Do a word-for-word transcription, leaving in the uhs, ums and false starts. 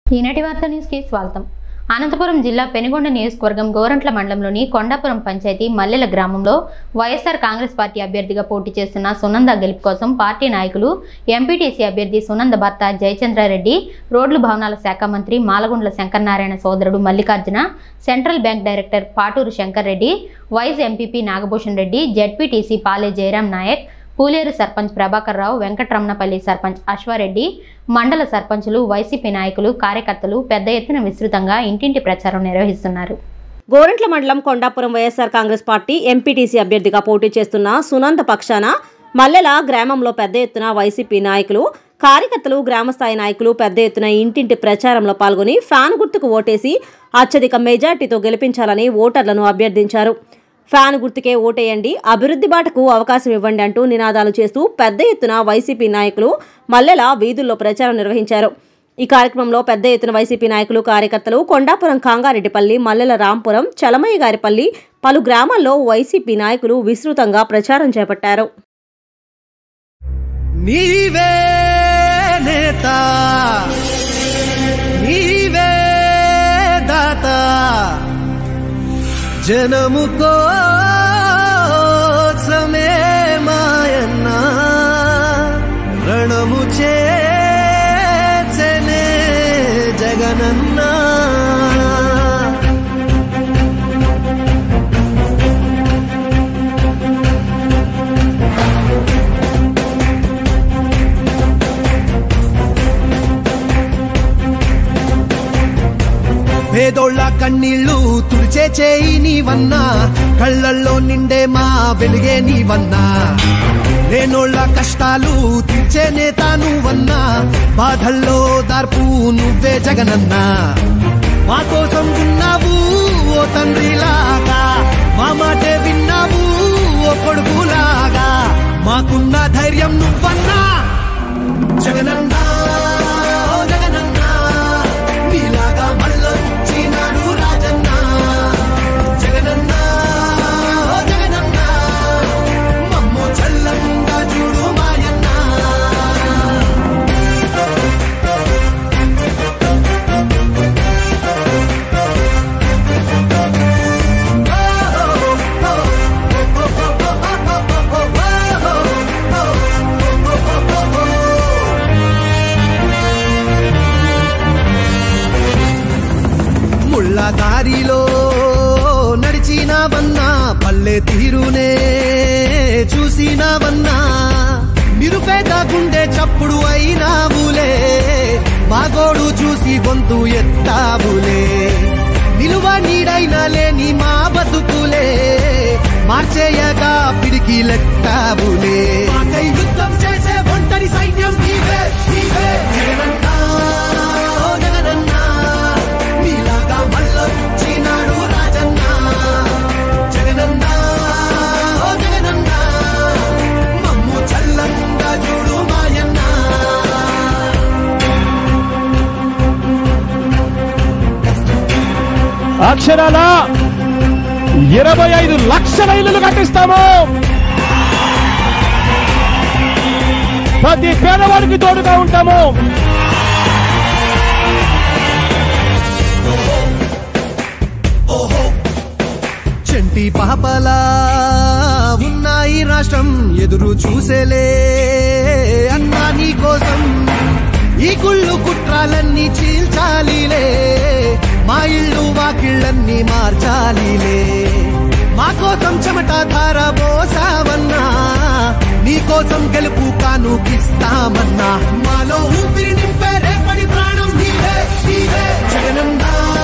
ఈనాటి వార్త న్యూస్ కి స్వాగతం. అనంతపురం జిల్లా పెనుగొండ నియోజకవర్గం గోరంట్ల మండలంలోని కొండాపురం పంచాయతీ మల్లెల గ్రామంలో వైఎస్ఆర్ కాంగ్రెస్ పార్టీ అభ్యర్థిగా పోటీ చేస్తున్న సునంద గెలుపు కోసం పార్టీ నాయకులు ఎంపీటీసీ అభ్యర్థి సునంద భర్త జయచంద్రారెడ్డి, రోడ్లు భవనాల శాఖ మంత్రి మాలగుండ్ల శంకరనారాయణ సోదరుడు Mallikarjuna, central bank director Paturu Shankar Reddy, vice MPP Nagabhushan Reddy, ZPTC Pale Jayaram Naik, పూలేరు sarpanch Prabhakar Rao, వెంకటరమణపల్లి sarpanch అశ్వారెడ్డి, మండల సర్పంచులు, వైసీపీ నాయకులు, కార్యకర్తలు పెద్ద ఎత్తున విస్తృతంగా ఇంటింటి ప్రచారం నిర్వహిస్తున్నారు. గోరంట్ల మండలం Kondapuram YSR Congress party MPTC అభ్యర్థిగా పోటీ చేస్తున్న సునంద పక్షాన మల్లెల గ్రామంలో పెద్ద ఎత్తున వైసీపీ నాయకులు, కార్యకర్తలు, గ్రామస్థాయి నాయకులు పెద్ద ఎత్తున ఇంటింటి ప్రచారంలో పాల్గొని ఫ్యాన్ గుర్తుకు ఓటేసి అత్యధిక మెజార్టీతో గెలిపించాలని ఓటర్లను అభ్యర్థించారు. ఫ్యాన్ గుర్తుకే ఓటేయండి, అభివృద్ధి బాటకు అవకాశం ఇవ్వండి అంటూ నినాదాలు చేస్తూ పెద్ద ఎత్తున వైసీపీ నాయకులు మల్లెల వీధుల్లో ప్రచారం నిర్వహించారు. ఈ కార్యక్రమంలో పెద్ద ఎత్తున వైసీపీ నాయకులు, కార్యకర్తలు కొండాపురం కాంగారెడ్డిపల్లి, మల్లెల రాంపురం, చలమయ్య గారిపల్లి పలు గ్రామాల్లో వైసీపీ నాయకులు విస్తృతంగా ప్రచారం చేపట్టారు. నీవే నేత, నీవే దాత, జనము కోసమే మాయన్న రణము చేసెనే జగనన్న. పేదోళ్ళ కన్నీళ్లు తుడిచే చేయి నీవన్నా, కళ్ళల్లో నిండే మా వెలుగే నీవన్నా, లేనోళ్ళ కష్టాలు తీర్చే నేత నువ్వన్నా, బాధల్లో దార్పు నువ్వే జగనన్నా. మా కోసం ఉన్నావు ఓ తండ్రిలాగా, మా మాటే విన్నావు ఓ కొడుకులాగా, మాకున్న ధైర్యం నువ్వన్నా జగనన్నా. దారిలో నడిచినావన్నా, పల్లె తీరునే చూసినావన్నా, నిరుపేద గుండె చప్పుడు అయినావులే, మాగోడు చూసి గొంతు ఎత్తావులే, నిలువ నీడైనా లేని మా బతుకులే మార్చేయగా పిడికి లెక్కావులే. యుద్ధం చేసే ఒంటరి సైన్యం నీవే, నీవే జగనన్నా, జగనన్నా, నీలాగా మళ్ళొచ్చినాడు రాజన్న జగనన్నా, జగనన్నా, మమ్ము చల్లంగా చూడు మాయన్న. అక్షరాల ఇరవై ఐదు లక్షల ఇళ్లు కట్టిస్తాము. ప్రతి పేదవాడికి తోడుగా ఉంటాము. చంటి పాపలా ఉన్నాయి రాష్ట్రం, ఎదురు చూసేలే అన్నా నీ కోసం, ఈ గుళ్ళు కుట్రాలన్నీ చీల్చాలిలే, మా ఇళ్ళు వాకిళ్ళన్నీ మార్చాలిలే, మా కోసం చెమట ధార పోసావన్నా, నీ కోసం గెలుపు కానుకిస్తామన్నా, మాలో ఊపిరి నింపే రేపటి ప్రాణం నీవే, నీవే జగనన్నా.